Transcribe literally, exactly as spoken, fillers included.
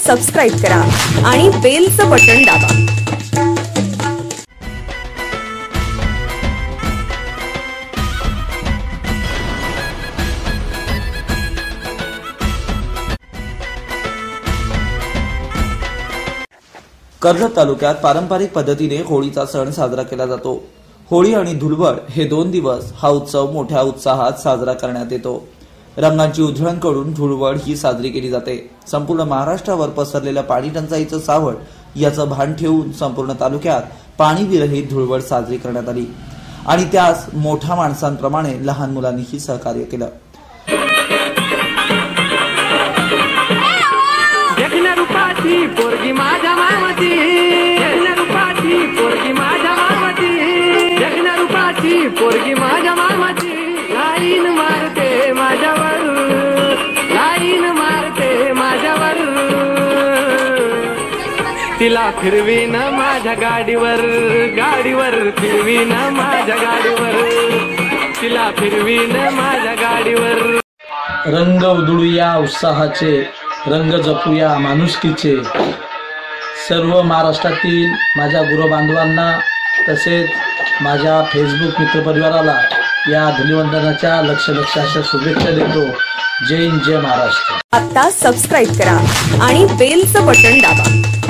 Subscribe करा आणि बेलचं button दाबा। कर्जत तालुक्यात पारंपरिक पद्धतीने होळीचा सण साजरा केला जातो। होळी आणि धुळवड हे दोन दिवस हा उत्सव मोठ्या उत्साहात साजरा करण्यात येतो। रंगांची उधळण करून धुळवड ही साजरी केली जाते। संपूर्ण महाराष्ट्रावर पसरलेल्या पाणी टंचाईचं सावट याचं भान ठेवून संपूर्ण तालुक्यात पाणी विरहित धुळवड साजरी करण्यात आली आणि त्यास मोठ्या माणसांप्रमाणे लहान मुलांनीही सहकार्य केलं। पोरगी माझ्या मामाची जगण्या रूपाची पोरगी माझ्या मामाची जगण्या रूपाची पोरगी माझ्या मामाची लाईन मारते माझ्यावर लाईन मारते माझ्यावर तिला फिरवीन माझ्या गाडीवर गाडीवर फिरवीन माझ्या गाडीवर तिला फिरवीन माझ्या गाडीवर। रंग उधळूया उत्साहाचे रंग जपूया माणुसकीचे। सर्व महाराष्ट्रातील माझ्या गुरुबांधवांना तसेच माझ्या फेसबुक मित्रपरिवाराला या धुलिवंदनाच्या लक्ष लक्ष अशा शुभेच्छा देतो। जय हिंद जय महाराष्ट्र। आता सबस्क्राइब करा आणि बेलचं बटन दाबा।